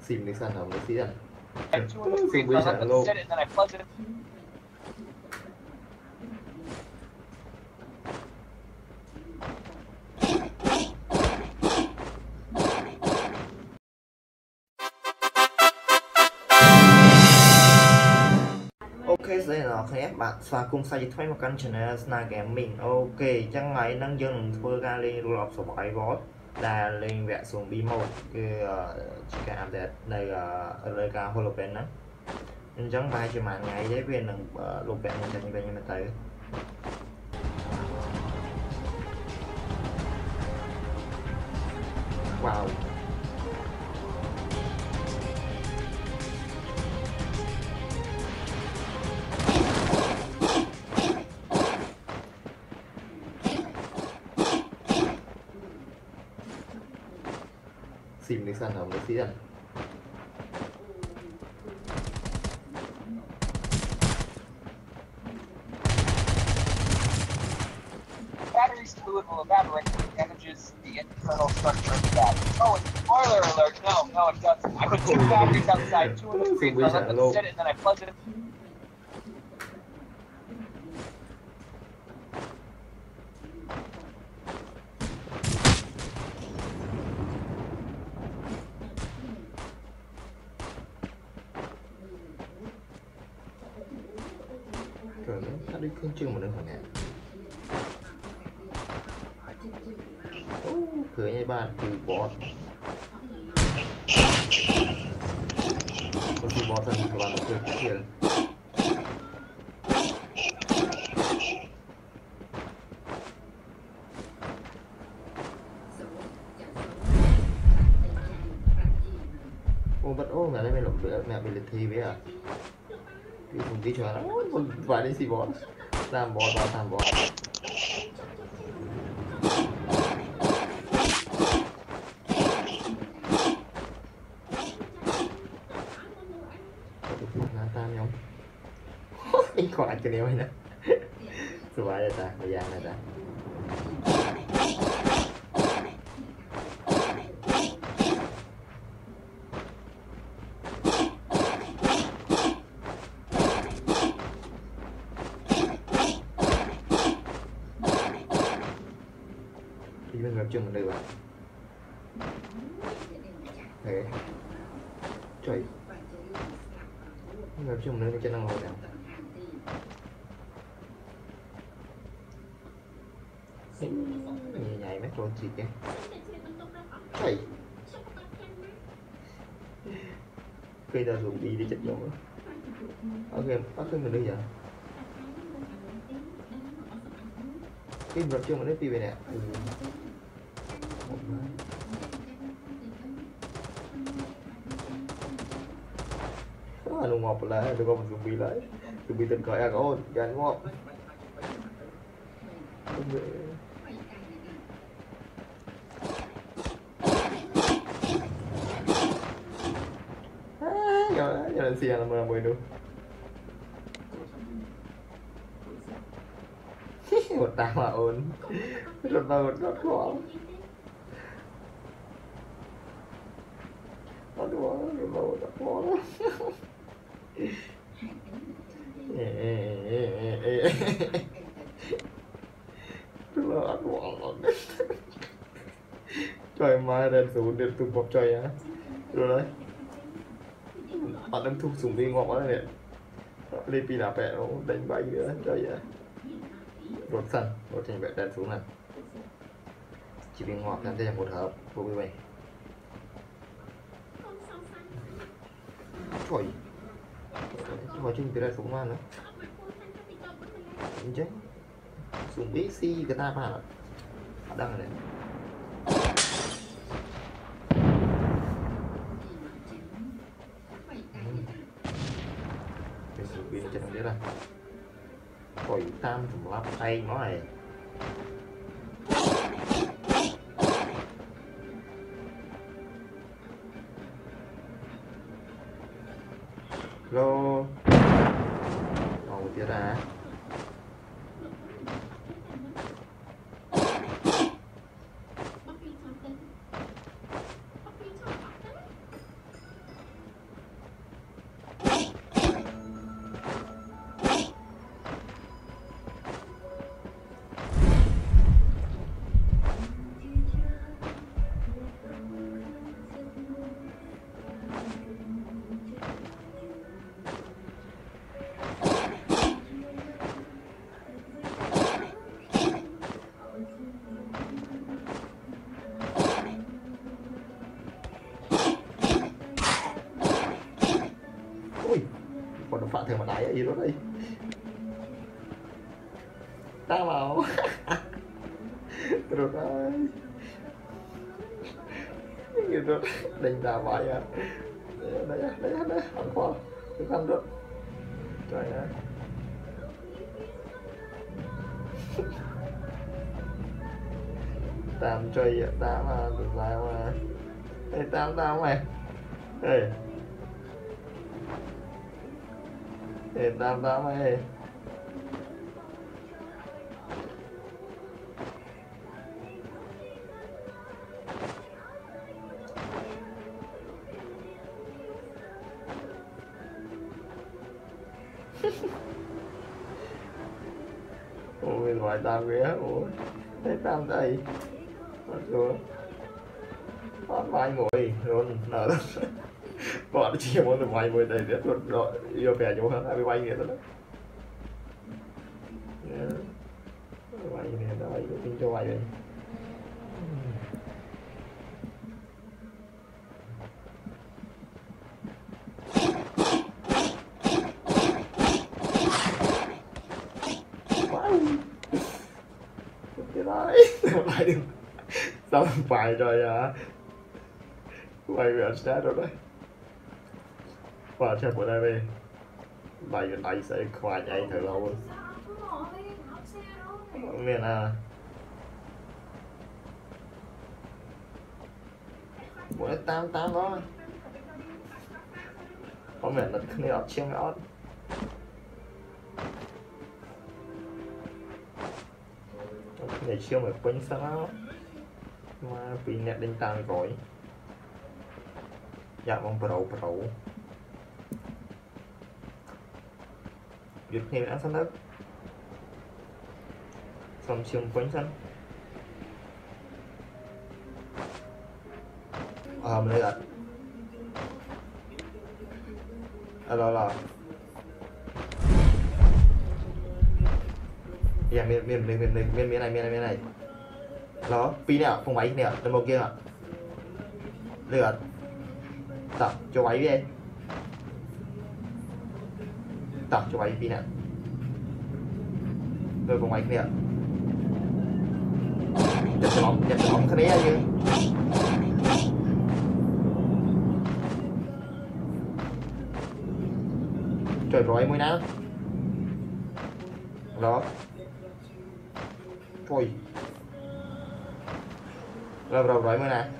xìm đi sản phẩm đi ăn Two in the screen, so I let them sit it, and then I plugged it. Ok, đây là các bạn và cùng sai thay một căn channel Sna Gaming. Ok, chẳng ngày năng dân thưa ra lên Roblox Survival là lên vẽ xuống bi mode cái chỉ cả đẹp này là lời ca holopen đó nên chẳng bài chỉ mà ngày đấy viên đừng lục vẽ như vậy như mình thấy wow. Xìm đi sản phẩm đi ăn Battery's fluid will evaporate and damages the internal structure of the battery. Oh, and spoiler alert, no, it doesn't. I put 2 batteries outside, 2 in the screen, so I let them sit it, and then I plugged it in. Rồi nó đi không chưa mà đừng hỏi nè cửa nhà bạn từ bot có từ bot thành các bạn đã cười kia ô bắt ô mẹ đây mày lộn mẹ bị liệt thi với à cái thùng tí cho nó vài đi xì bot làm bot vào làm bot tam không anh còn anh cho đeo này sửa lại ta thời gian này ta đi bên gặp chung mình đây bạn thế trời gặp chung nữa cho năng ngồi nào nhảy mấy con chị kìa trời khi ta dùng đi chết rồi ok bắt cái mình đi giờ cái gặp chung mình lấy pi về nè nó ngọt lại tôi có một dùng bi lại dùng bi tình cởi ôn gan ngọt giờ xe là mười mười đúng một tao mà ôn rất là rất khó rất khó trời mai đèn xuống điện từ một trời á rồi đấy bạn đang thuộc súng đi ngọt quá này lên pi đá bẹ nó đánh bay nữa trời ạ rột sần rột thành bẹ đèn xuống này chỉ vì ngọt làm thế một hợp vô với mày trời mà chung cái này xuống mà nữa chứ xuống biết si người ta mà đang này cái xuống pin cho nó biết là khỏi tam thùng lắp tay nó này lô màu tiết ra thường mà đẩy gì đó đi đá vào rồi đấy như đó đánh ra vậy à đấy ăn qua cái ăn được trời ơi tam chơi tam mà từ sao mà ê tam mày ê ê tam mày ôi loại tam ghé ôi thấy tam đây rồi phát vai ngồi rồi nở bọn chỉ muốn được vay mười đây rất rồi yêu bè chỗ hơn ai vay nghĩa đó vay này nó vay tin cho vay vậy cái đấy vay được xong vay rồi à vay về sát rồi đấy và theo của đây về đây sẽ khoa chạy thử lâu miền à mỗi tam đó có miền là cái này ở chiêng ớt để chiêu mà quên sao đó mà bị nẹt đánh tăng rồi dạ mong pro Việt Nam đã sẵn đất xong chiều quánh sân mình đây là dạ miền này đó pin nè không máy nè đâm một kia ạ lượt tập cho máy đi tập cho máy pin nè rồi không máy nè chặt cho bóng cái đấy chứ trời rồi mới ná đó thôi rồi mới nè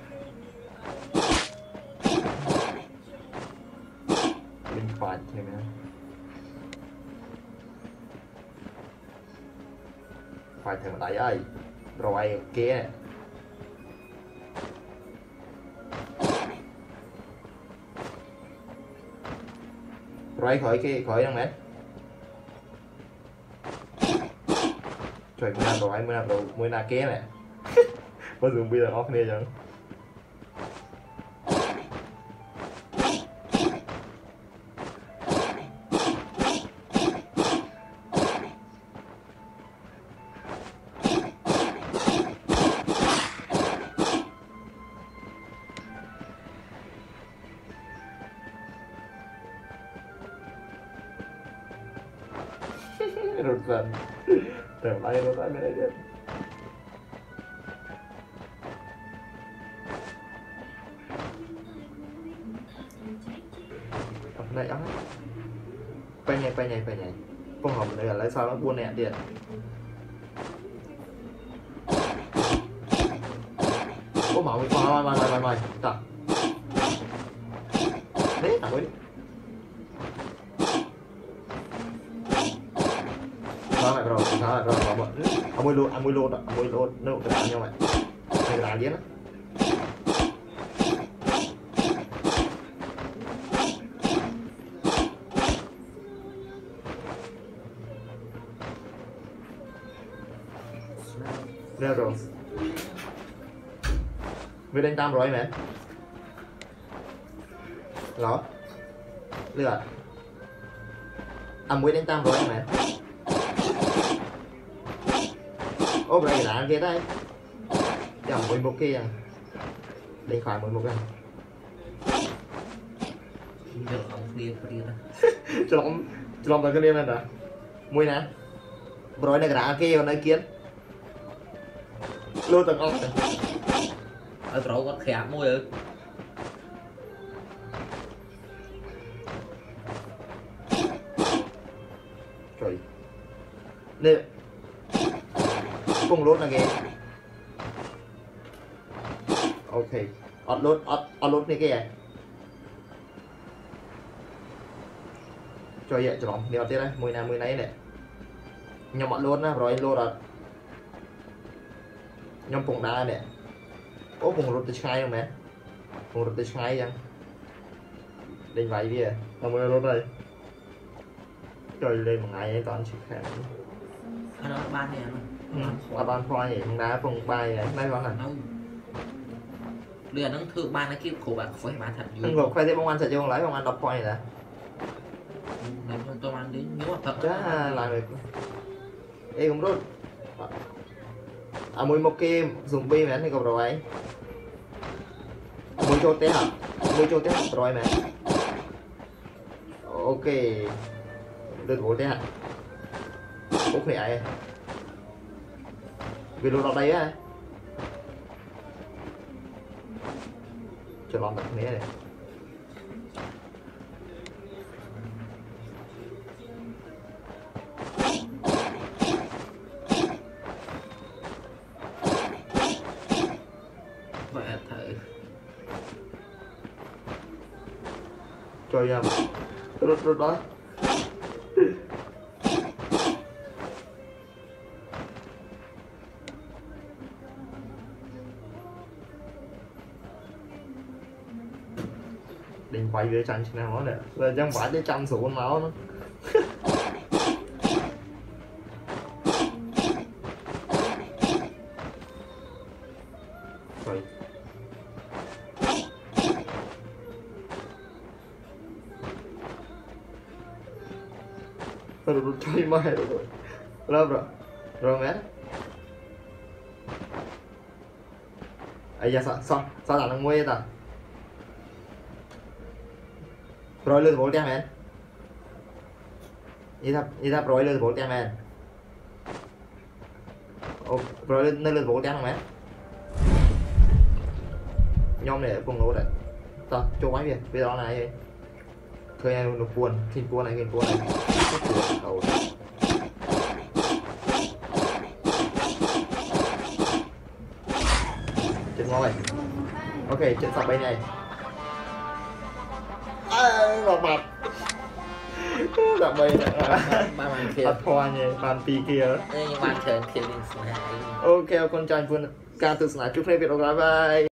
bên phải thì nè phải thằng đẩy ơi rồi kia rồi khỏi đang mẹ trời mới nào kia này bao giờ bây giờ off này chẳng rồi dần tưởng đây nó tại đây đấy này ấm bay nhảy con hồng này là lấy sao nó buôn nè điện có màu mày tập đấy tập ấy sao lại rồi ông mới luôn nó cái đàn nhau mày cái đàn điên á Leo rồi mới đánh tam rồi mẹ đó lừa mới đánh tam rồi mẹ ô vậy là kia đây chẳng 11 kia đánh phải 11 cái giờ ông kia đó cho nó Lòng tới cái đêm này nè mùi nè rồi này cả kia còn này kiến luôn tầng ốc này ở chỗ có khẽ môi ơi trời nè cùng lốt là kìa ok ọt lốt này kìa cho vậy cho lòng đeo tiếp đây mùi này nè nhom ọt lốt nè rồi lốt rồi nhom phùng đá nè ố phùng lốt tới ngay không mẹ phùng lốt tới ngay chăng định vậy đi à làm ơn lốt đây trời lên một ngày ấy toàn chịu khẽ nó ban này ở ban khoa vậy phùng đá phùng bài này đây con là bây giờ nó thương ban nó kêu khổ bạn phải bán thật anh gộp khoai tây bông ăn sẽ cho lấy bông ăn đập khoai này nè tôi ăn đến nếu mà thật chá làm được ê cũng rút à mùi một kim dùng bi mẹ thì gặp rồi mùi cho té hả mùi cho té rồi mẹ ok được gỗ té hả út này ai vì luôn ở đây á cho lòng đặt mía này vậy thử cho em rút đó định quay về tranh nào nó nè là chẳng phải để chăm số con máu nó rồi rồi chơi mai rồi lâu rồi rồi mẹ ấy giờ sao là nó nguy ta rồi lên bộ tem em như thắp rồi lên bộ tem em rồi lên bộ tem không em nhóm này cùng lỗ đấy sao cho máy về đó này khơi em nó buồn kinh buồn này đầu chết ngồi ok chuyện sập bên này ngọc mặt sập bên ban kia thật hoa nhỉ bàn pì kia nhưng ban trời kia lên ok con trai phương ca từ sải chúc phê Việt bye bye